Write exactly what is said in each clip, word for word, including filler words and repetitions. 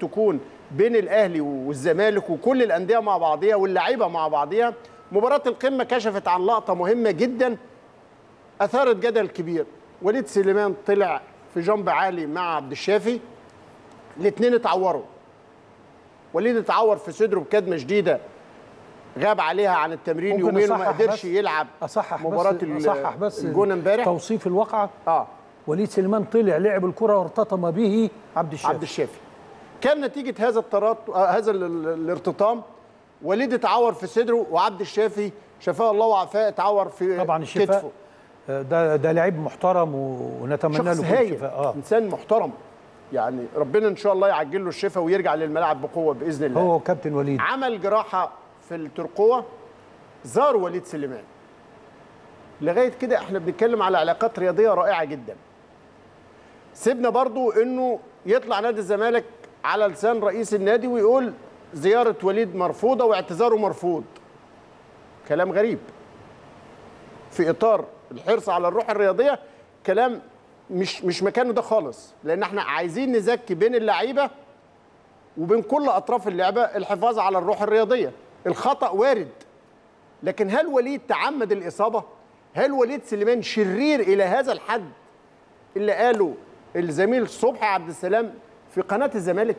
تكون بين الاهلي والزمالك وكل الانديه مع بعضيها واللعيبه مع بعضيها. مباراه القمه كشفت عن لقطه مهمه جدا اثارت جدل كبير. وليد سليمان طلع في جنب عالي مع عبد الشافي، الاثنين اتعوروا. وليد اتعور في صدره بكدمه شديده غاب عليها عن التمرين يومين وما قدرش يلعب أصحح مباراه بس أصحح بس الجونه امبارح. توصيف الواقعه اه وليد سليمان طلع لعب الكره وارتطم به عبد الشافي. عبد الشافي كان نتيجه هذا الترات آه هذا الارتطام وليد اتعور في صدره، وعبد الشافي شفاه الله وعافاه اتعور في طبعا الشفاء. كتفه. ده ده لعيب محترم ونتمنى له كل الشفاء. اه انسان محترم، يعني ربنا ان شاء الله يعجل له الشفاء ويرجع للملاعب بقوه باذن الله. هو كابتن وليد عمل جراحه في الترقوه، زار وليد سليمان. لغايه كده احنا بنتكلم على علاقات رياضيه رائعه جدا. سيبنا برضو انه يطلع نادي الزمالك على لسان رئيس النادي ويقول زياره وليد مرفوضه واعتذاره مرفوض. كلام غريب في اطار الحرص على الروح الرياضيه، كلام مش مش مكانه ده خالص، لان احنا عايزين نزكي بين اللعيبه وبين كل اطراف اللعبه الحفاظ على الروح الرياضيه. الخطا وارد، لكن هل وليد تعمد الاصابه؟ هل وليد سليمان شرير الى هذا الحد اللي قاله الزميل صبحي عبد السلام في قناه الزمالك؟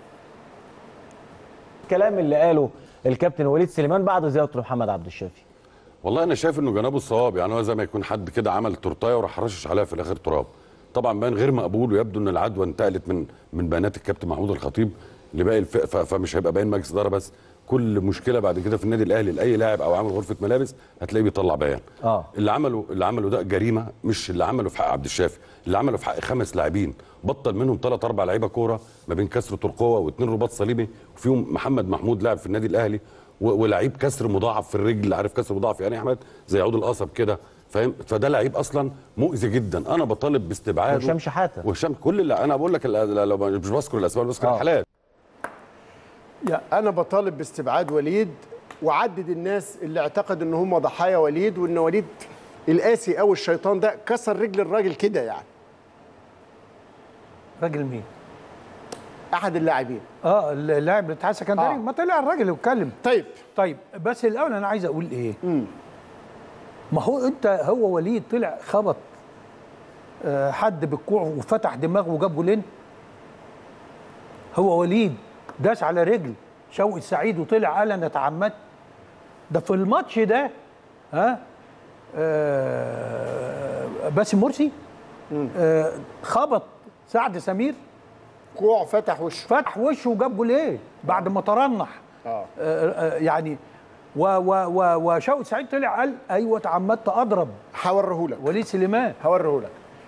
الكلام اللي قاله الكابتن وليد سليمان بعد زيارته لمحمد عبد الشافي، والله انا شايف انه جنابه الصواب. يعني هو زي ما يكون حد كده عمل تورتايه وراح رشش عليها في الاخر تراب. طبعا بان غير مقبول، ويبدو ان العدوى انتقلت من من بيانات الكابتن محمود الخطيب لباقي الفئه، فمش هيبقى باين مجلس اداره بس. كل مشكله بعد كده في النادي الاهلي لاي لاعب او عامل غرفه ملابس هتلاقيه بيطلع بيان. اه اللي عمله اللي عمله ده جريمه، مش اللي عمله في حق عبد الشافي، اللي عمله في حق خمس لاعبين، بطل منهم ثلاث اربع لعيبه كوره ما بين كسر ترقوه واثنين رباط صليبي، وفيهم محمد محمود لاعب في النادي الاهلي ولعيب كسر مضاعف في الرجل. عارف كسر مضاعف يعني يا احمد؟ زي عود القصب كده، فاهم؟ فده لعيب اصلا مؤذي جدا. انا بطالب باستبعاده. وهشام شحاته وهشام كل اللي انا بقول لك لو مش بذكر الاسماء بذكر آه. الحالات. يا انا بطالب باستبعاد وليد، وعدد الناس اللي اعتقد ان هم ضحايا وليد، وان وليد القاسي او الشيطان ده كسر رجل الراجل كده. يعني راجل مين؟ احد اللاعبين. اه اللاعب الاتحاد السكندري. آه. ما طلع الراجل واتكلم. طيب طيب بس الاول انا عايز اقول ايه؟ امم ما هو انت هو وليد طلع خبط آه حد بالكوع وفتح دماغه وجاب جولين. هو وليد داس على رجل شوقي السعيد وطلع قال انا اتعمدت. ده في الماتش ده ها آه باسم مرسي آه خبط سعد سمير كوع فتح وشه فتح وشه وجاب جولين بعد ما ترنح. اه, آه يعني وشوقي السعيد طلع قال ايوه اتعمدت اضرب. هوريهولك وليد سليمان هوريهولك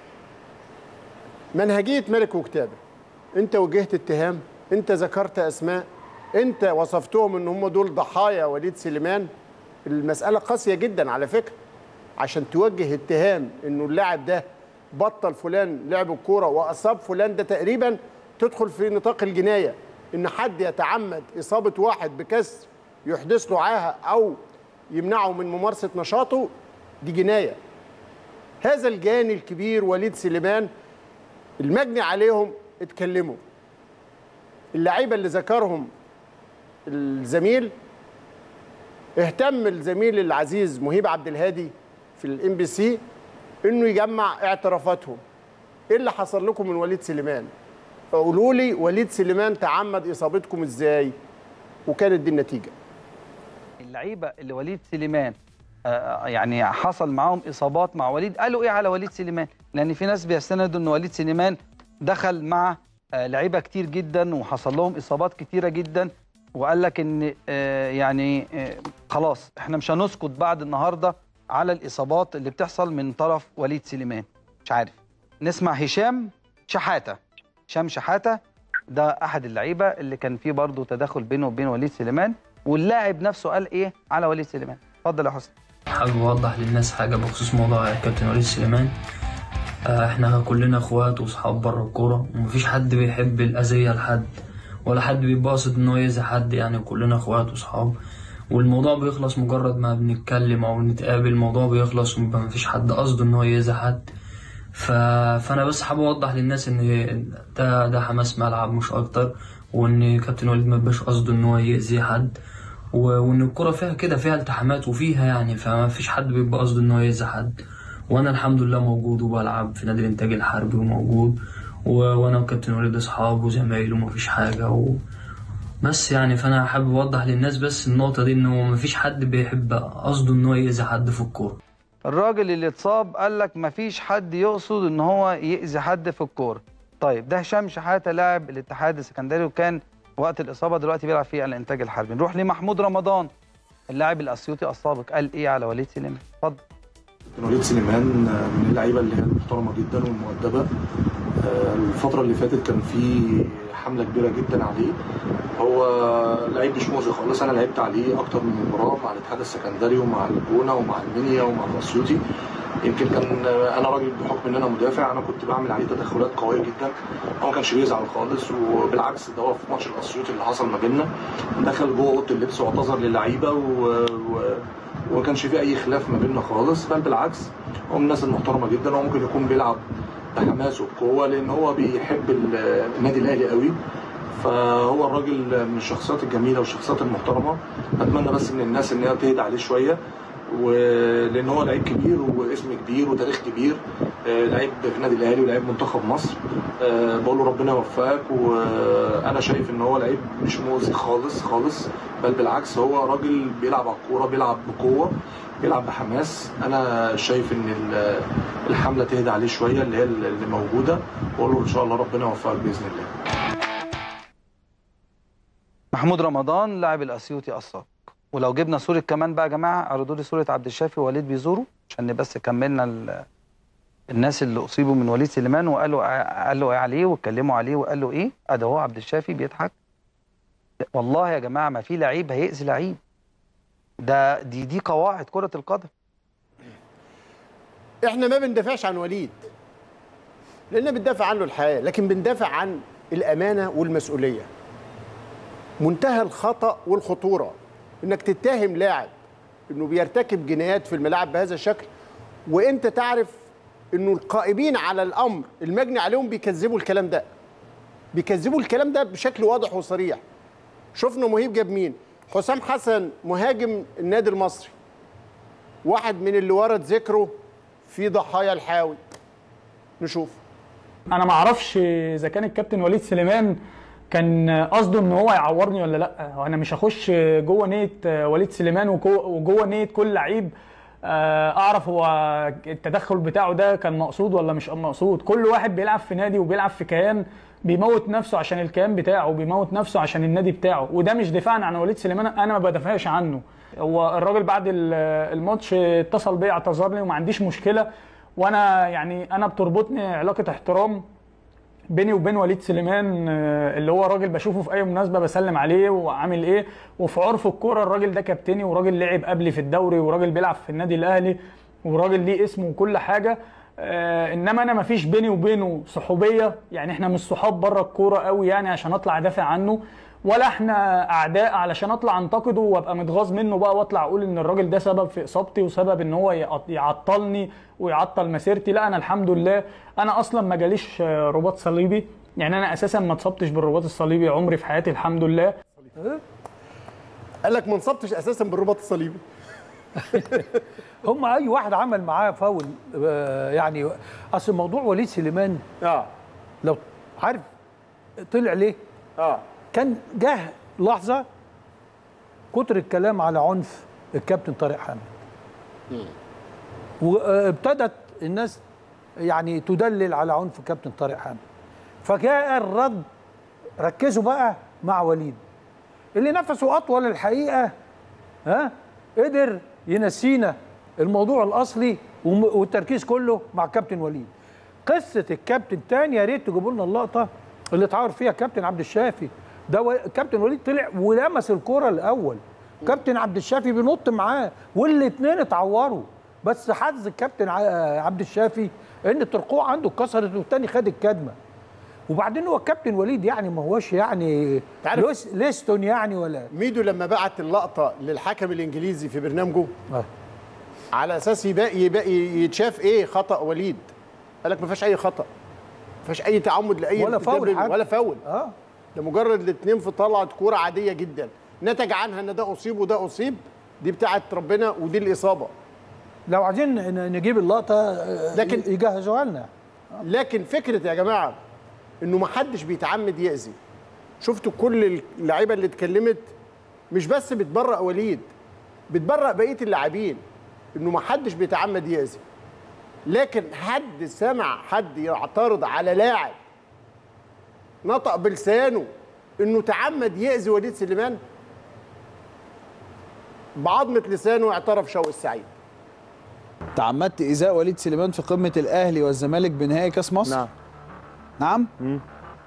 منهجيه ملك وكتابه. انت وجهت اتهام، انت ذكرت اسماء، انت وصفتهم ان هم دول ضحايا وليد سليمان. المساله قاسيه جدا على فكره، عشان توجه اتهام انه اللاعب ده بطل فلان لعب الكوره واصاب فلان، ده تقريبا تدخل في نطاق الجنايه. ان حد يتعمد اصابه واحد بكسر يحدث له عاهه او يمنعه من ممارسه نشاطه، دي جنايه. هذا الجاني الكبير وليد سليمان المجني عليهم اتكلموا. اللعيبه اللي ذكرهم الزميل، اهتم الزميل العزيز مهيب عبد الهادي في الام بي سي انه يجمع اعترافاتهم. ايه اللي حصل لكم من وليد سليمان؟ قولوا لي وليد سليمان تعمد اصابتكم ازاي؟ وكانت دي النتيجه. اللعيبه اللي وليد سليمان آه يعني حصل معاهم اصابات مع وليد، قالوا ايه على وليد سليمان؟ لان في ناس بيستندوا ان وليد سليمان دخل مع آه لعيبه كتير جدا وحصل لهم اصابات كتيره جدا، وقال لك ان آه يعني آه خلاص احنا مش هنسكت بعد النهارده على الاصابات اللي بتحصل من طرف وليد سليمان. مش عارف، نسمع هشام شحاته. هشام شحاته ده احد اللعيبه اللي كان فيه برضه تداخل بينه وبين وليد سليمان، واللاعب نفسه قال ايه على وليد سليمان. اتفضل يا حسن. حابب اوضح للناس حاجه بخصوص موضوع الكابتن وليد سليمان. احنا كلنا اخوات واصحاب بره الكوره، ومفيش حد بيحب الاذيه لحد ولا حد بيباسط ان هو يأذي حد، يعني كلنا اخوات واصحاب، والموضوع بيخلص مجرد ما بنتكلم او نتقابل. الموضوع بيخلص ومفيش حد قصده ان هو يأذي حد. ف... فانا بس حابب اوضح للناس ان ده ده حماس ملعب مش اكتر، وان كابتن وليد ما بيبقاش قصده ان هو يأذي حد، وان الكرة فيها كده، فيها التحامات وفيها يعني، فما فيش حد بيبقى قصده ان هو يأذي حد. وانا الحمد لله موجود وبلعب في نادي الانتاج الحربي وموجود، و... وانا وكابتن وليد اصحاب وزمايل ومفيش حاجة و... بس يعني. فانا حابب اوضح للناس بس النقطة دي، ان هو مفيش حد بيحب قصده ان هو يأذي حد في الكورة. الراجل اللي اتصاب قال لك مفيش حد يقصد ان هو يأذي حد في الكوره. طيب ده هشام شحاته لاعب الاتحاد السكندري، وكان وقت الاصابه دلوقتي بيلعب في الانتاج الحربي. نروح لمحمود رمضان اللاعب الاسيوطي السابق، قال ايه على وليد سليمان؟ اتفضل. وليد سليمان من اللعيبه اللي هي محترمه جدا ومؤدبه. الفتره اللي فاتت كان في حمله كبيره جدا عليه، هو لعيب مش مؤذي خالص. انا لعبت عليه اكتر من مباراه مع الاتحاد السكندري ومع الجونه ومع المنيا ومع الاسيوطي. يمكن كان انا راجل بحكم ان انا مدافع، انا كنت بعمل عليه تدخلات قويه جدا، هو ما كانش بيزعل خالص. وبالعكس ده هو في ماتش الاسيوطي اللي حصل ما بيننا دخل جوه اوضه اللبس واعتذر للعيبه و... و... وما كانش في اي خلاف ما بيننا خالص، بل بالعكس هو من الناس المحترمه جدا. هو ممكن يكون بيلعب بحماس وبقوه لان هو بيحب النادي الاهلي قوي، فهو الراجل من الشخصيات الجميله والشخصيات المحترمه. اتمنى بس من الناس ان هي تهدى عليه شويه، ولان هو لعيب كبير واسم كبير وتاريخ كبير، لعيب في النادي الاهلي ولعيب منتخب مصر. بقول له ربنا يوفقك، وانا شايف ان هو لعيب مش مؤذي خالص خالص، بل بالعكس هو راجل بيلعب على الكوره، بيلعب بقوه، بيلعب بحماس. انا شايف ان الحمله تهدى عليه شويه اللي هي اللي موجوده، واقول له ان شاء الله ربنا يوفقك باذن الله. محمود رمضان لاعب الاسيوطي السابق. ولو جبنا صوره كمان بقى يا جماعه، عرضوا لي صوره عبد الشافي ووليد بيزوروا عشان بس كملنا الناس اللي اصيبوا من وليد سليمان وقالوا قالوا ايه عليه واتكلموا عليه وقالوا ايه. ادي هو عبد الشافي بيضحك. والله يا جماعه ما في لعيب هيأذي لعيب، ده دي دي قواعد كره القدم. احنا ما بندافعش عن وليد لان بندافع عنه الحياه، لكن بندافع عن الامانه والمسؤوليه. منتهى الخطأ والخطورة انك تتهم لاعب انه بيرتكب جنايات في الملاعب بهذا الشكل، وانت تعرف انه القائمين على الامر المجني عليهم بيكذبوا الكلام ده، بيكذبوا الكلام ده بشكل واضح وصريح. شفنا مهيب جاب مين؟ حسام حسن مهاجم النادي المصري، واحد من اللي ورد ذكره في ضحايا الحاوي. نشوف. انا ما اعرفش اذا كان الكابتن وليد سليمان كان قصده ان هو يعورني ولا لا. انا مش هخش جوه نيه وليد سليمان وجوه نيه كل لعيب اعرف هو التدخل بتاعه ده كان مقصود ولا مش مقصود. كل واحد بيلعب في نادي وبيلعب في كيان بيموت نفسه عشان الكيان بتاعه، بيموت نفسه عشان النادي بتاعه، وده مش دفاعا عن وليد سليمان، انا ما بدافعش عنه. هو الراجل بعد الماتش اتصل بيا اعتذر لي وما عنديش مشكله، وانا يعني انا بتربطني علاقه احترام بيني وبين وليد سليمان، اللي هو راجل بشوفه في اي مناسبه بسلم عليه وعامل ايه، وفي عرف الكوره الراجل ده كابتني وراجل لعب قبلي في الدوري وراجل بيلعب في النادي الاهلي وراجل ليه اسمه وكل حاجه. آه انما انا ما فيش بيني وبينه صحوبيه، يعني احنا مش صحاب بره الكوره قوي يعني عشان اطلع ادافع عنه، ولا احنا اعداء علشان اطلع انتقده وابقى متغاظ منه بقى واطلع اقول ان الراجل ده سبب في اصابتي وسبب ان هو يعطلني ويعطل مسيرتي. لا انا الحمد لله انا اصلا ما جاليش رباط صليبي، يعني انا اساسا ما اتصبتش بالرباط الصليبي عمري في حياتي الحمد لله. قال لك ما انصبتش اساسا بالرباط الصليبي. هم اي واحد عمل معاه فاول يعني. اصل موضوع وليد سليمان اه لو عارف طلع ليه؟ اه كان جه لحظه كتر الكلام على عنف الكابتن طارق حامد، وابتدت الناس يعني تدلل على عنف الكابتن طارق حامد، فجاء الرد. ركزوا بقى مع وليد اللي نفسه اطول الحقيقه، ها قدر ينسينا الموضوع الاصلي والتركيز كله مع كابتن وليد. قصه الكابتن تاني يا ريت تجيبوا لنا اللقطه اللي اتعور فيها كابتن عبد الشافي ده. و... كابتن وليد طلع ولمس الكره الاول، كابتن عبد الشافي بينط معاه والاثنين اتعوروا، بس حظ الكابتن عبد الشافي ان الترقوع عنده اتكسرت والثاني خد الكدمه. وبعدين هو الكابتن وليد يعني ما هوش يعني لوس... ليستون يعني ولا ميدو لما بعت اللقطه للحكم الانجليزي في برنامجه آه. على اساس يبقى يبقى يتشاف ايه خطا وليد، قال لك ما فيهاش اي خطا، ما فيهاش اي تعمد لاي ولا فاول حتى. ولا فاول. اه ده مجرد الاثنين في طلعت كوره عاديه جدا، نتج عنها ان ده اصيب وده اصيب، دي بتاعت ربنا ودي الاصابه. لو عايزين ن- نجيب اللقطه آه، لكن- يجهزوها لنا. لكن فكره يا جماعه انه ما حدش بيتعمد يأذي. شفتوا كل اللعيبه اللي اتكلمت مش بس بتبرأ وليد، بتبرأ بقيه اللاعبين انه ما حدش بيتعمد يأذي. لكن حد سمع حد يعترض على لاعب نطق بلسانه انه تعمد يأذي وليد سليمان؟ بعظمه لسانه اعترف شوقي السعيد. تعمدت إيذاء وليد سليمان في قمة الأهلي والزمالك بنهائي كأس مصر؟ نعم. نعم؟ مم.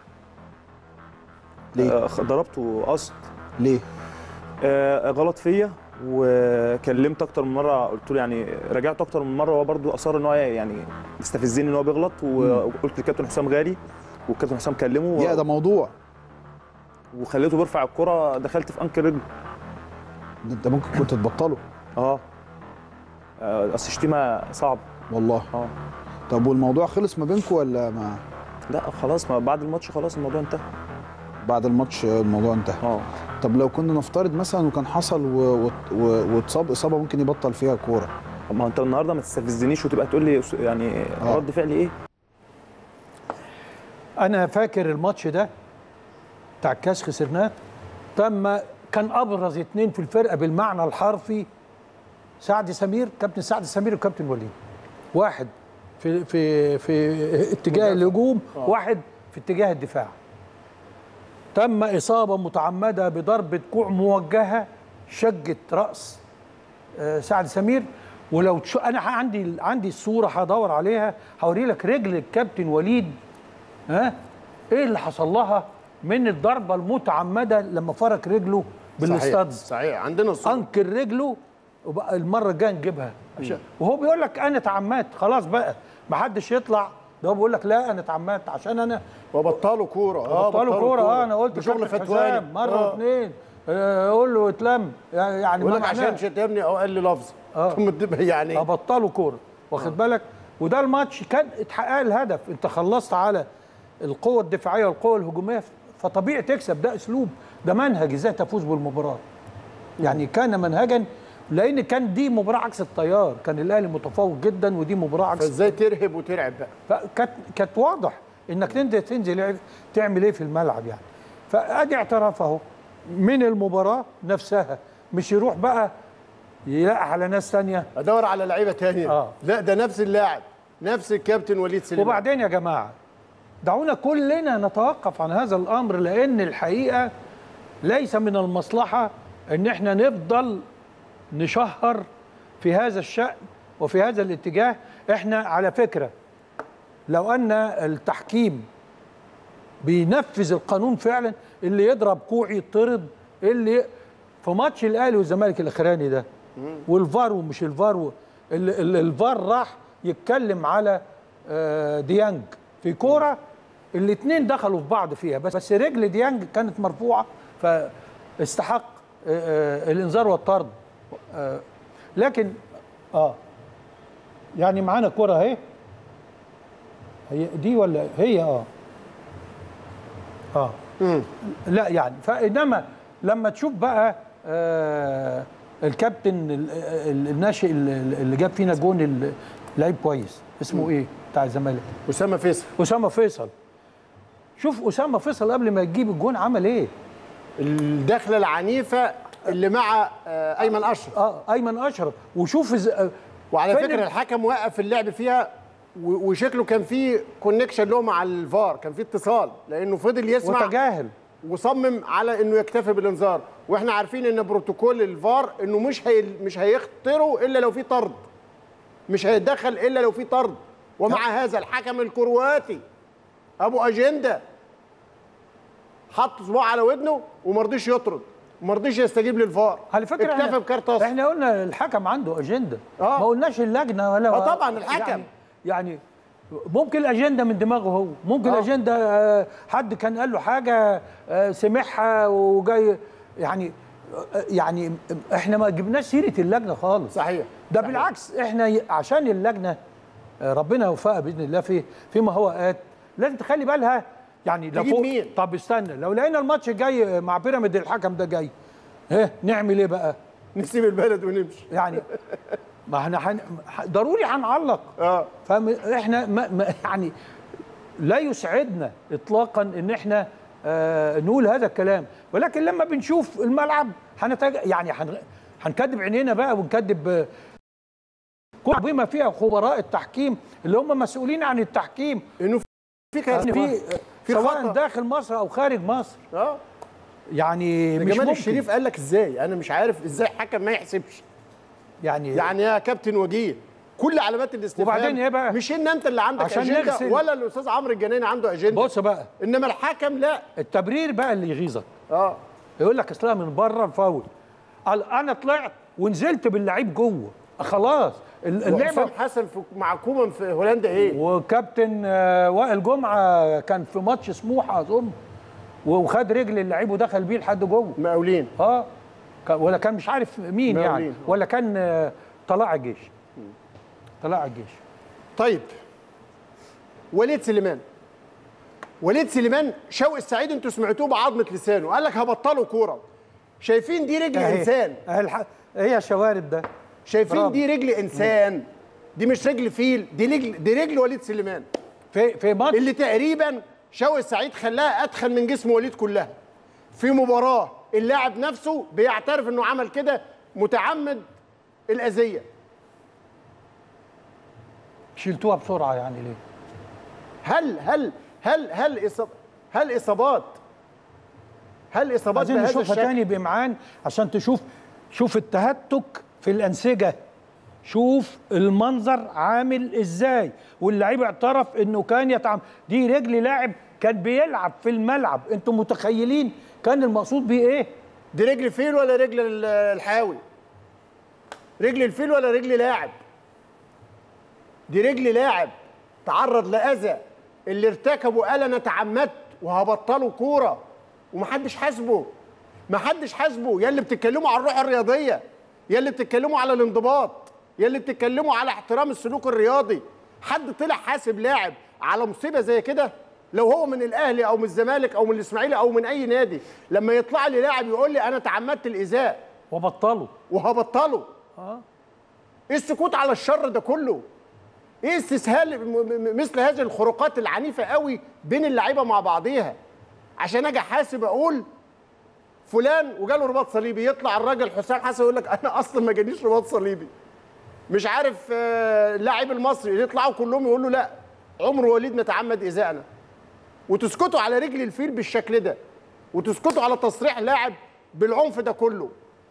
ليه؟ آه، ضربته قصد. ليه؟ آه، غلط فيا، وكلمت اكتر من مره، قلت له يعني راجعته اكتر من مره، وهو برضه اصر ان هو يعني يستفزني ان هو بيغلط، وقلت للكابتن حسام غالي، والكابتن حسام كلمه يا ده موضوع. وخليته بيرفع الكره، دخلت في انكل رجله. ده انت ممكن كنت تبطله. اه آه، اصل الشتيمه صعب والله. اه طب والموضوع خلص ما بينكم ولا ما لا خلاص، ما بعد الماتش خلاص الموضوع انتهى. بعد الماتش الموضوع انتهى؟ اه طب لو كنا نفترض مثلا وكان حصل و- و- و- واتصاب اصابه ممكن يبطل فيها كوره، ما هو انت النهارده ما تستفزنيش وتبقى تقول لي يعني آه. رد فعلي ايه؟ انا فاكر الماتش ده بتاع الكاس خسرناه، تم كان ابرز اتنين في الفرقه بالمعنى الحرفي سعد سمير، كابتن سعد سمير وكابتن وليد. واحد في في في اتجاه الهجوم، واحد في اتجاه الدفاع. تم اصابه متعمده بضربه كوع موجهه شجت راس آه، سعد سمير. ولو تشو انا عندي عندي الصوره هدور عليها هوري لك رجل الكابتن وليد، ها ايه اللي حصل لها من الضربه المتعمده لما فرك رجله بالاستاد. صحيح, صحيح. عندنا الصورة. انكر رجله، وبقى المره الجايه نجيبها عشان وهو بيقول لك انا اتعمدت خلاص بقى ما حدش يطلع، ده هو بيقول لك لا انا اتعمدت عشان انا وبطلوا كوره. اه بطلوا كوره. اه انا قلت شغل كابتن فتواني حسام مره آه. واثنين آه، قول له اتلم يعني يقول ما لك عشان معناه شتمني او قال لي لفظ آه. يعني ابطلوا كوره، واخد بالك. وده الماتش كان اتحقق الهدف، انت خلصت على القوه الدفاعيه والقوه الهجوميه، فطبيعي تكسب. ده اسلوب، ده منهج ازاي تفوز بالمباراه. يعني كان منهجا، لان كان دي مباراه عكس التيار، كان الاهلي متفوق جدا ودي مباراه عكس. فازاي ترهب وترعب بقى؟ فكانت كانت واضح انك تنزل تنزل تعمل ايه في الملعب يعني. فادي اعتراف اهو من المباراه نفسها، مش يروح بقى يلاقي على ناس ثانيه ادور على لعيبه ثانيه. آه. لا ده نفس اللاعب، نفس الكابتن وليد سليمان. وبعدين يا جماعه دعونا كلنا نتوقف عن هذا الامر، لان الحقيقه ليس من المصلحه ان احنا نفضل نشهر في هذا الشأن وفي هذا الاتجاه. احنا على فكره لو ان التحكيم بينفذ القانون فعلا، اللي يضرب كوع يطرد، اللي في ماتش الاهلي والزمالك الاخراني ده والفار ومش الفار، الفار راح يتكلم على ديانج في كوره، الاثنين دخلوا في بعض فيها، بس بس رجل ديانج كانت مرفوعه فاستحق الانذار والطرد. لكن اه يعني معانا كوره اهي، هي دي ولا هي اه اه مم. لا يعني فانما لما تشوف بقى آه الكابتن الناشئ اللي جاب فينا جون، لعيب كويس اسمه مم. ايه بتاع الزمالك؟ اسامه فيصل. اسامه فيصل، شوف اسامه فيصل قبل ما يجيب الجون عمل ايه؟ الدخله العنيفه اللي مع آه ايمن اشرف. اه ايمن اشرف، وشوف ز... وعلى فكره الحكم وقف اللعب فيها، وشكله كان في كونكشن له مع الفار، كان في اتصال، لانه فضل يسمع وتجاهل وصمم على انه يكتفي بالانذار. واحنا عارفين ان بروتوكول الفار انه مش هي مش هيختروا الا لو في طرد، مش هيتدخل الا لو في طرد. ومع هذا الحكم الكرواتي ابو اجنده حط صباعه على ودنه وما رضيش يطرد، وما رضيش يستجيب للفار، على فكره اكتفى بكارت اصفر. احنا قلنا الحكم عنده اجنده، آه. ما قلناش اللجنه ولا اه طبعا الحكم يعني, يعني ممكن الاجنده من دماغه هو، ممكن آه. الاجنده حد كان قال له حاجه سمعها وجاي يعني يعني احنا ما جبناش سيره اللجنه خالص. صحيح ده صحيح. بالعكس احنا عشان اللجنه ربنا يوفقها باذن الله في فيما هو ات. لازم تخلي بالها يعني لو تجيب فوق. مين؟ طب استنى، لو لقينا الماتش جاي مع بيراميد الحكم ده جاي، ايه نعمل ايه بقى؟ نسيب البلد ونمشي يعني ما احنا حن... ضروري هنعلق. اه فاحنا ما... ما يعني لا يسعدنا اطلاقا ان احنا آه نقول هذا الكلام، ولكن لما بنشوف الملعب هنتج... يعني هن... هنكدب عينينا بقى ونكدب كل بما فيها خبراء التحكيم اللي هم مسؤولين عن التحكيم، انه في في في, في سواء خطأ داخل مصر او خارج مصر. اه يعني مش جمال ممكن. الشريف قال لك ازاي؟ انا مش عارف ازاي حكم ما يحسبش. يعني يعني يا كابتن وجيه كل علامات الاستفهام. وبعدين ايه بقى؟ مش ان انت اللي عندك عشان اجنده نغسل. ولا الاستاذ عمرو الجناني عنده اجنده. بص بقى، انما الحكم لا. التبرير بقى اللي يغيظك. اه يقول لك اصلها من بره الفاول. قال انا طلعت ونزلت باللعيب جوه خلاص اللعبه. وحسام حسن في مع كومان في هولندا ايه؟ وكابتن آه وائل جمعه كان في ماتش سموحه اظن وخد رجل اللعيب ودخل بيه لحد جوه. مقاولين. اه ولا كان مش عارف مين مقاولين. يعني، ولا كان آه طلائع الجيش. طلائع الجيش. طيب وليد سليمان وليد سليمان شوقي السعيد انتوا سمعتوه بعظمه لسانه، قال لك هبطلوا كوره. شايفين دي رجل أهي. انسان. اهي هي شوارب ده. شايفين برافو. دي رجل انسان، دي مش رجل فيل، دي رجل دي رجل وليد سليمان في في ماتش اللي تقريبا شوقي السعيد خلاها ادخل من جسم وليد كلها. في مباراه اللاعب نفسه بيعترف انه عمل كده متعمد الاذيه. شلتوها بسرعه يعني ليه؟ هل هل هل هل إصاب هل اصابات هل اصابات عايزين بهذا نشوفها الشكل؟ تاني بإمعان عشان تشوف شوف التهتك في الأنسجة، شوف المنظر عامل ازاي، واللعيب اعترف انه كان يتعامل. دي رجل لاعب كان بيلعب في الملعب، انتم متخيلين كان المقصود بيه ايه؟ دي رجل فيل ولا رجل الحاوي؟ رجل الفيل ولا رجل لاعب؟ دي رجل لاعب تعرض لأذى، اللي ارتكبوا قال انا تعمدت وهبطلوا كوره ومحدش حاسبه. محدش حاسبه. يا اللي بتتكلموا على الروح الرياضيه، يا اللي بتتكلموا على الانضباط، يا اللي بتتكلموا على احترام السلوك الرياضي، حد طلع حاسب لاعب على مصيبه زي كده؟ لو هو من الاهلي او من الزمالك او من الاسماعيلي او من اي نادي، لما يطلع لي لاعب يقول لي انا تعمدت الايذاء وبطله وهبطله، اه ايه السكوت على الشر ده كله؟ ايه استسهال مثل هذه الخروقات العنيفه قوي بين اللعيبه مع بعضيها عشان اجي احاسب اقول فلان وجاله رباط صليبي؟ يطلع الراجل حسام حسن يقول لك انا اصلا ما جانيش رباط صليبي. مش عارف اللاعب المصري يطلعوا كلهم يقولوا لا عمر وليد ما تعمد ايذائنا، وتسكتوا على رجل الفيل بالشكل ده، وتسكتوا على تصريح لاعب بالعنف ده كله.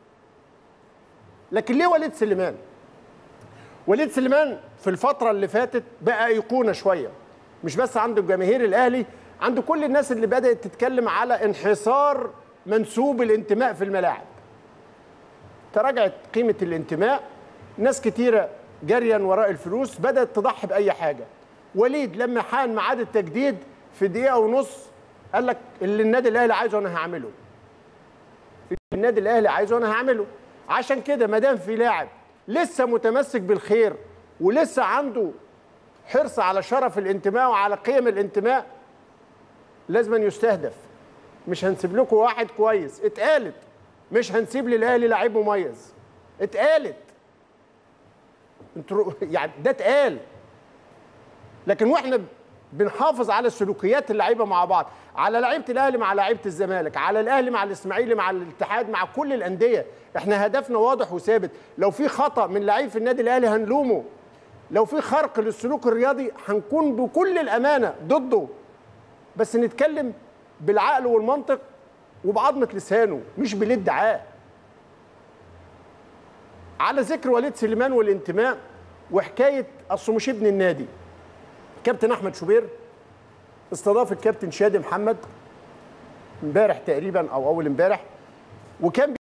لكن ليه وليد سليمان؟ وليد سليمان في الفترة اللي فاتت بقى أيقونة شوية، مش بس عند الجماهير الأهلي، عند كل الناس اللي بدأت تتكلم على انحصار منسوب الانتماء في الملاعب. تراجعت قيمة الانتماء، ناس كتيرة جريا وراء الفلوس بدأت تضحي بأي حاجة. وليد لما حان ميعاد التجديد في دقيقة ونص قال لك اللي النادي الأهلي عايزه أنا هعمله. النادي الأهلي عايزه أنا هعمله. عشان كده ما دام في لاعب لسه متمسك بالخير ولسه عنده حرص على شرف الانتماء وعلى قيم الانتماء لازم يستهدف. مش هنسيب لكم واحد كويس، اتقالت. مش هنسيب للاهلي لعيب مميز، اتقالت. انتوا يعني ده اتقال. لكن واحنا بنحافظ على سلوكيات اللعيبه مع بعض، على لعيبه الاهلي مع لعيبه الزمالك، على الاهلي مع الاسماعيلي مع الاتحاد مع كل الانديه. احنا هدفنا واضح وثابت. لو في خطا من لعيب في النادي الاهلي هنلومه، لو في خرق للسلوك الرياضي هنكون بكل الامانه ضده، بس نتكلم بالعقل والمنطق وبعظمه لسانه مش بالادعاء. على ذكر وليد سليمان والانتماء وحكايه اصله مش ابن النادي، كابتن احمد شوبير استضاف الكابتن شادي محمد امبارح تقريبا او اول امبارح، وكان